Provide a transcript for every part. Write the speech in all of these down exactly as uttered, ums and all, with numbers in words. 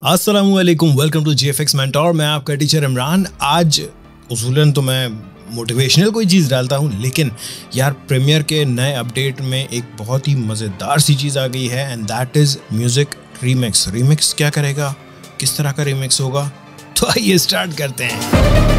अस्सलामुअलैकुम, welcome to G F X mentor. मैं आपका टीचर इमरान। आज उसूलन तो मैं मोटिवेशनल कोई चीज़ डालता हूँ, लेकिन यार प्रीमियर के नए अपडेट में एक बहुत ही मज़ेदार सी चीज़ आ गई है, and that is music remix. Remix क्या करेगा, किस तरह का रीमिक्स होगा, तो आइए स्टार्ट करते हैं।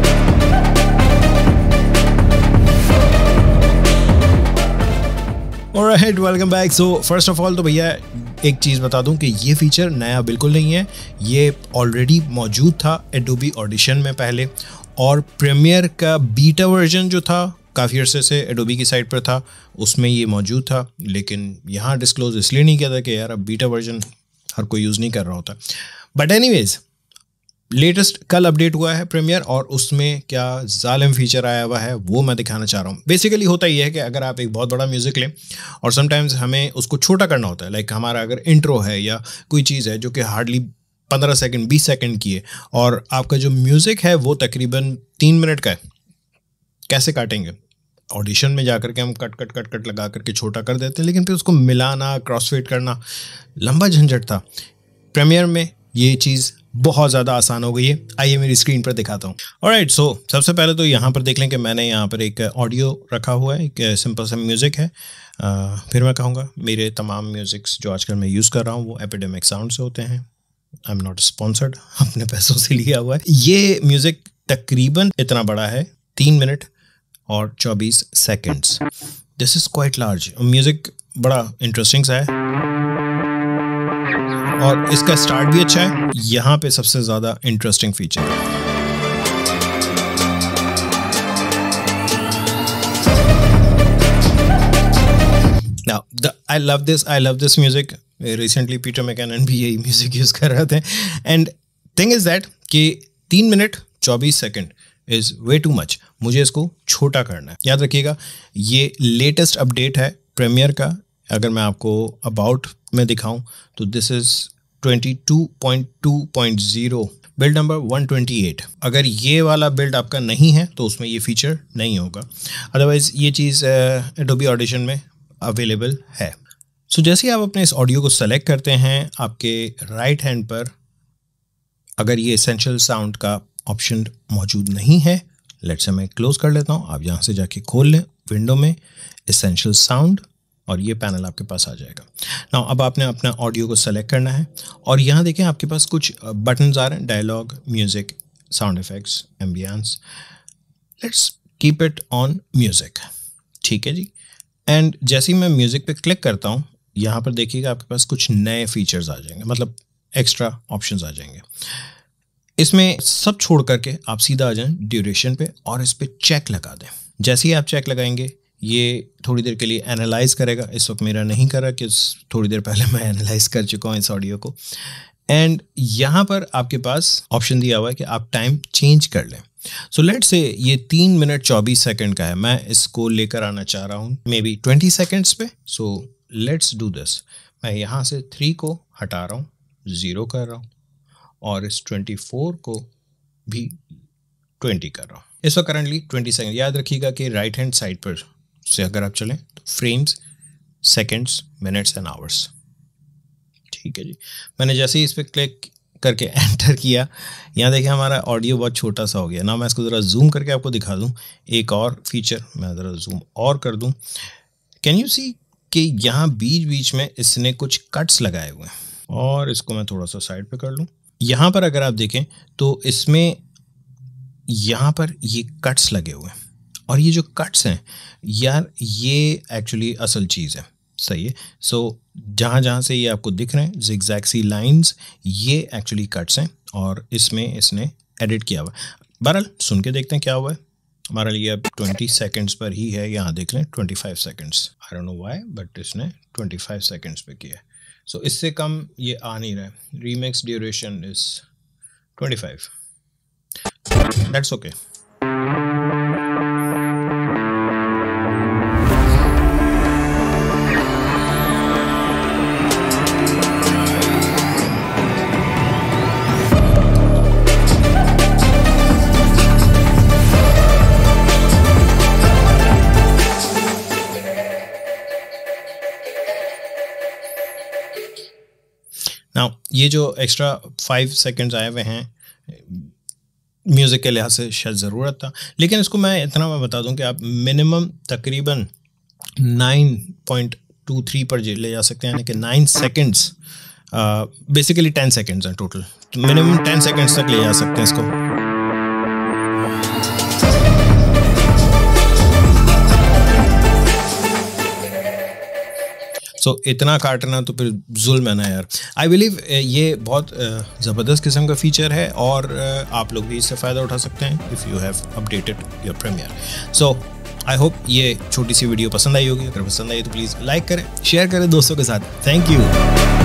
Alright, welcome back. So first of all तो भैया एक चीज़ बता दूं कि ये फीचर नया बिल्कुल नहीं है, ये ऑलरेडी मौजूद था एडोबी ऑडिशन में पहले, और प्रीमियर का बीटा वर्जन जो था काफ़ी अरसे से एडोबी की साइट पर था, उसमें ये मौजूद था, लेकिन यहाँ डिस्क्लोज इसलिए नहीं किया था कि यार अब बीटा वर्जन हर कोई यूज़ नहीं कर रहा होता। बट एनीवेज, लेटेस्ट कल अपडेट हुआ है प्रीमियर, और उसमें क्या जालिम फीचर आया हुआ है वो मैं दिखाना चाह रहा हूँ। बेसिकली होता ही है कि अगर आप एक बहुत बड़ा म्यूज़िक लें और समटाइम्स हमें उसको छोटा करना होता है, लाइक हमारा अगर इंट्रो है या कोई चीज़ है जो कि हार्डली पंद्रह सेकंड बीस सेकंड की है, और आपका जो म्यूज़िक है वो तकरीबन तीन मिनट का है, कैसे काटेंगे? ऑडिशन में जाकर के हम कट कट कट कट लगा करके छोटा कर देते हैं, लेकिन फिर उसको मिलाना, क्रॉसफेड करना लंबा झंझट था। प्रीमियर में ये चीज़ बहुत ज़्यादा आसान हो गई है। आइए मेरी स्क्रीन पर दिखाता हूँ। ऑलराइट, सो सबसे पहले तो यहाँ पर देख लें कि मैंने यहाँ पर एक ऑडियो रखा हुआ है, एक सिंपल सा म्यूज़िक है। आ, फिर मैं कहूँगा मेरे तमाम म्यूज़िक्स जो आजकल मैं यूज़ कर रहा हूँ वो एपिडेमिक साउंड से होते हैं। आई एम नॉट स्पॉन्सर्ड, अपने पैसों से लिया हुआ है। ये म्यूज़िक तकरीबन इतना बड़ा है, तीन मिनट और चौबीस seconds. This is quite large. Music बड़ा इंटरेस्टिंग सा है और इसका स्टार्ट भी अच्छा है। यहाँ पे सबसे ज़्यादा इंटरेस्टिंग फीचर है, Now, the, I love this, I love this music. Recently Peter McKinnon भी यही म्यूज़िक यूज़ कर रहे थे। एंड थिंग इज़ दैट कि तीन मिनट चौबीस second is way too much. मुझे इसको छोटा करना है। याद रखिएगा, ये लेटेस्ट अपडेट है प्रीमियर का। अगर मैं आपको अबाउट में दिखाऊं तो this is twenty two point two point zero, build number one twenty eight. अगर ये वाला बिल्ड आपका नहीं है तो उसमें ये फीचर नहीं होगा, अदरवाइज़ ये चीज़ एडोबी ऑडिशन में अवेलेबल है। सो so, जैसे ही आप अपने इस ऑडियो को सेलेक्ट करते हैं, आपके राइट हैंड पर अगर ये एसेंशियल साउंड का ऑप्शन मौजूद नहीं है, लेट्स से मैं क्लोज कर लेता हूँ, आप यहाँ से जाके खोल लें विंडो में एसेंशियल साउंड, और ये पैनल आपके पास आ जाएगा। नाउ अब आपने अपना ऑडियो को सेलेक्ट करना है, और यहाँ देखें आपके पास कुछ बटन्स आ रहे हैं, dialogue, music, sound effects, ambience. Let's keep it on music, ठीक है जी। एंड जैसे ही मैं म्यूज़िक पे क्लिक करता हूँ, यहाँ पर देखिएगा आपके पास कुछ नए फीचर्स आ जाएंगे, मतलब एक्स्ट्रा ऑप्शंस आ जाएंगे। इसमें सब छोड़ करके आप सीधा आ जाएं ड्यूरेशन पे और इस पर चेक लगा दें। जैसे ही आप चेक लगाएंगे, ये थोड़ी देर के लिए एनालाइज करेगा। इस वक्त मेरा नहीं कर रहा कि थोड़ी देर पहले मैं एनालाइज कर चुका हूँ इस ऑडियो को। एंड यहाँ पर आपके पास ऑप्शन दिया हुआ है कि आप टाइम चेंज कर लें। सो लेट्स से ये तीन मिनट चौबीस सेकंड का है, मैं इसको लेकर आना चाह रहा हूँ मे बी ट्वेंटी सेकेंड्स पे। So let's do this. मैं यहाँ से थ्री को हटा रहा हूँ, ज़ीरो कर रहा हूँ, और इस ट्वेंटी फोर को भी ट्वेंटी कर रहा हूँ। इस वक्त करंटली ट्वेंटी सेकेंड। याद रखिएगा कि राइट हैंड साइड पर से अगर आप चलें तो frames, seconds, minutes and hours, ठीक है जी। मैंने जैसे ही इस पर क्लिक करके एंटर किया, यहाँ देखिए हमारा ऑडियो बहुत छोटा सा हो गया ना। मैं इसको ज़रा जूम करके आपको दिखा दूँ, एक और फीचर मैं ज़रा जूम और कर दूँ। कैन यू सी कि यहाँ बीच बीच में इसने कुछ कट्स लगाए हुए हैं, और इसको मैं थोड़ा सा साइड पे कर लूँ। यहाँ पर अगर आप देखें तो इसमें यहाँ पर ये कट्स लगे हुए हैं, और ये जो कट्स हैं यार, ये एक्चुअली असल चीज़ है, सही है। सो so, जहाँ जहाँ से ये आपको दिख रहे हैं जिगजैग सी लाइंस, ये एक्चुअली कट्स हैं, और इसमें इसने एडिट किया हुआ है। बहरहाल सुन के देखते हैं क्या हुआ है। हमारा लिए अब ट्वेंटी सेकंड्स पर ही है, यहाँ देख लें twenty five seconds. I don't know why, but इसने ट्वेंटी फाइव सेकंड्स पे किया है। सो so, इससे कम ये आ नहीं रहा है। Remix duration is twenty five, that's okay. Now ये जो एक्स्ट्रा फाइव सेकेंड्स आए हुए हैं म्यूज़िक के लिहाज से शायद ज़रूरत था, लेकिन इसको मैं इतना मैं बता दूं कि आप मिनिमम तकरीबन नाइन पॉइंट टू थ्री पर ले जा सकते हैं, यानी कि nine seconds, basically ten seconds हैं टोटल, तो मिनिमम टेन सेकेंड्स तक ले जा सकते हैं इसको। सो so, इतना काटना तो फिर जुल्म है ना यार। आई बिलीव ये बहुत ज़बरदस्त किस्म का फ़ीचर है और आप लोग भी इससे फ़ायदा उठा सकते हैं if you have updated your premiere. So I hope ये छोटी सी वीडियो पसंद आई होगी। अगर पसंद आई तो प्लीज़ लाइक करें, शेयर करें दोस्तों के साथ। Thank you.